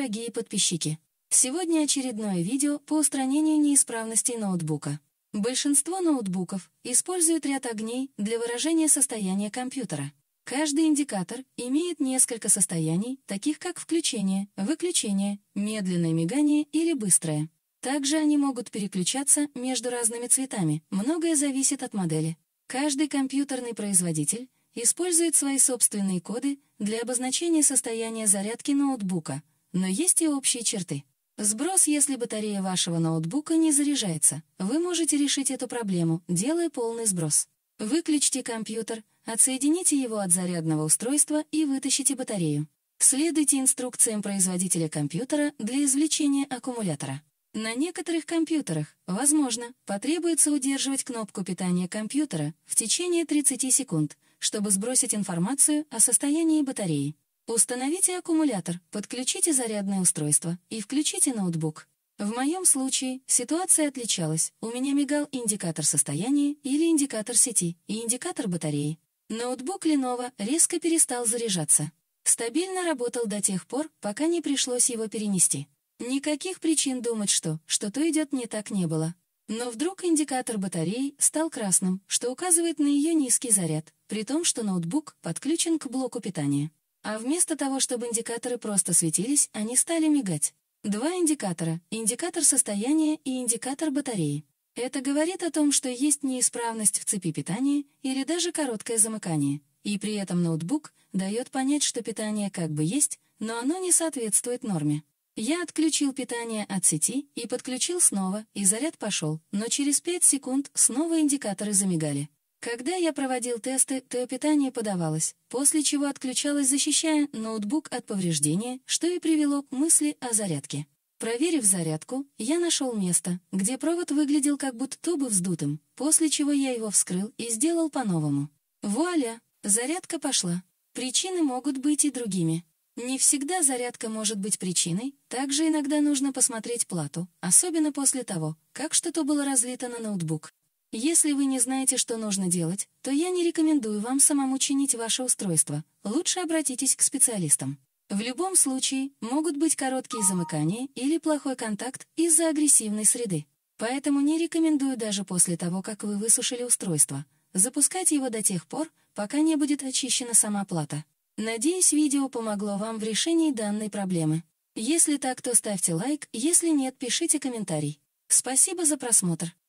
дорогие подписчики! Сегодня очередное видео по устранению неисправностей ноутбука. Большинство ноутбуков используют ряд огней для выражения состояния компьютера. Каждый индикатор имеет несколько состояний, таких как включение, выключение, медленное мигание или быстрое. Также они могут переключаться между разными цветами, многое зависит от модели. Каждый компьютерный производитель использует свои собственные коды для обозначения состояния зарядки ноутбука, но есть и общие черты. Сброс, если батарея вашего ноутбука не заряжается. Вы можете решить эту проблему, делая полный сброс. Выключите компьютер, отсоедините его от зарядного устройства и вытащите батарею. Следуйте инструкциям производителя компьютера для извлечения аккумулятора. На некоторых компьютерах, возможно, потребуется удерживать кнопку питания компьютера в течение 30 секунд, чтобы сбросить информацию о состоянии батареи. Установите аккумулятор, подключите зарядное устройство и включите ноутбук. В моем случае ситуация отличалась. У меня мигал индикатор состояния или индикатор сети и индикатор батареи. Ноутбук Lenovo резко перестал заряжаться. Стабильно работал до тех пор, пока не пришлось его перенести. Никаких причин думать, что что-то идет не так, не было. Но вдруг индикатор батареи стал красным, что указывает на ее низкий заряд, при том, что ноутбук подключен к блоку питания. А вместо того, чтобы индикаторы просто светились, они стали мигать. Два индикатора – индикатор состояния и индикатор батареи. Это говорит о том, что есть неисправность в цепи питания или даже короткое замыкание. И при этом ноутбук дает понять, что питание как бы есть, но оно не соответствует норме. Я отключил питание от сети и подключил снова, и заряд пошел, но через 5 секунд снова индикаторы замигали. Когда я проводил тесты, то питание подавалось, после чего отключалось, защищая ноутбук от повреждения, что и привело к мысли о зарядке. Проверив зарядку, я нашел место, где провод выглядел как будто бы вздутым, после чего я его вскрыл и сделал по-новому. Вуаля! Зарядка пошла. Причины могут быть и другими. Не всегда зарядка может быть причиной, также иногда нужно посмотреть плату, особенно после того, как что-то было разлито на ноутбук. Если вы не знаете, что нужно делать, то я не рекомендую вам самому чинить ваше устройство, лучше обратитесь к специалистам. В любом случае, могут быть короткие замыкания или плохой контакт из-за агрессивной среды. Поэтому не рекомендую даже после того, как вы высушили устройство, запускать его до тех пор, пока не будет очищена сама плата. Надеюсь, видео помогло вам в решении данной проблемы. Если так, то ставьте лайк, если нет, пишите комментарий. Спасибо за просмотр.